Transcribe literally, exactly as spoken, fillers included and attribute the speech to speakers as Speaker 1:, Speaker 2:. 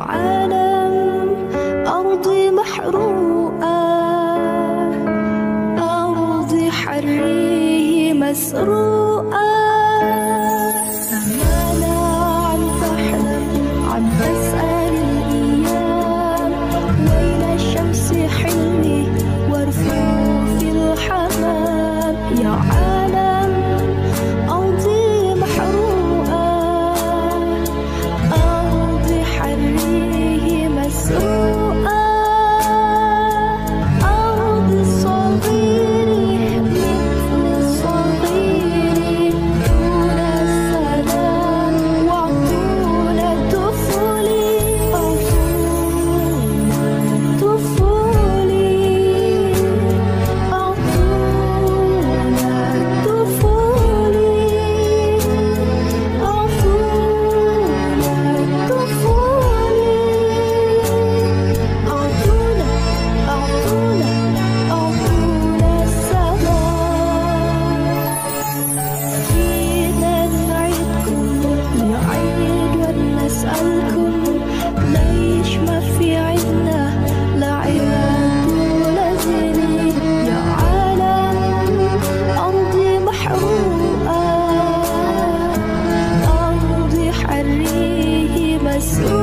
Speaker 1: عالم أرضي محروقة، أرضي حريه مسروقة. أمانة عم تحلم، عم تسأل الأيام وين الشمس حلمي ورفوف الحمام. يا عالم أرضي محروقة، أرضي حريه مسروقة. أرضي الصغير مثل الصغير، دون السلام وعطونا طفولي، أعطونا طفولي، أعطونا طفولي، أعطونا طفولي، أعطونا أعطونا أعطونا السلام. جينا نعيدكم نعيد ونسألكم ليش ما في عنا لعباد ولا زين. يا عالم أرضي محروقة، أرضي حريه مسروقة.